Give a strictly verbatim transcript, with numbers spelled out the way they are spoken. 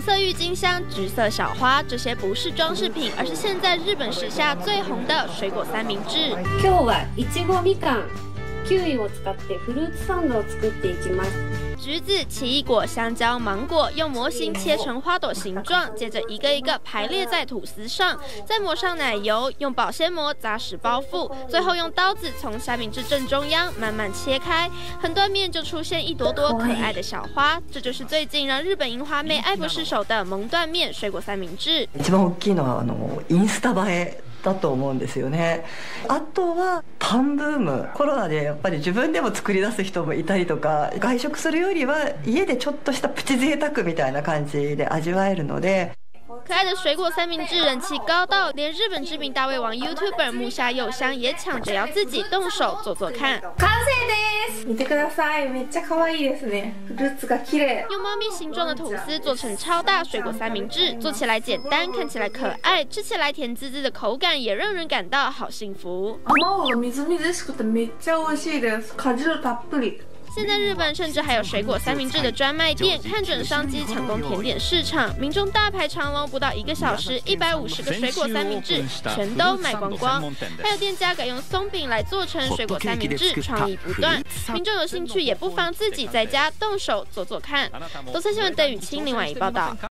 色郁金香、橘色小花，这些不是装饰品，而是现在日本时下最红的水果三明治。 今日はいちごみかん、キウイを使ってフルーツサンドを作っていきます。 橘子、奇异果、香蕉、芒果，用模型切成花朵形状，接着一个一个排列在吐司上，再抹上奶油，用保鲜膜扎实包覆，最后用刀子从三明治正中央慢慢切开，横断面就出现一朵朵可爱的小花。这就是最近让日本樱花妹爱不释手的蒙断面水果三明治。 一番大きいのはあのインスタ映え。 だと思うんですよね。あとはパンブーム、コロナでやっぱり自分でも作り出す人もいたりとか、外食するよりは家でちょっとしたプチ贅沢みたいな感じで味わえるので。 可爱的水果三明治人气高到连日本知名大胃王 YouTuber 木下佑香也抢着要自己动手做做看。 完成です。見てください、めっちゃ可愛いですね。フルーツが綺麗。 用猫咪形状的吐司做成超大水果三明治，做起来简单，看起来可爱，吃起来甜滋滋的口感也让人感到好幸福。 卵がみずみずしくてめっちゃ美味しいです。果汁たっぷり。 现在日本甚至还有水果三明治的专卖店，看准商机抢攻甜点市场，民众大排长龙，不到一个小时，一百五十个水果三明治全都卖光光。还有店家改用松饼来做成水果三明治，创意不断。民众有兴趣也不妨自己在家动手做做看。东森新闻邓雨清另外一报道。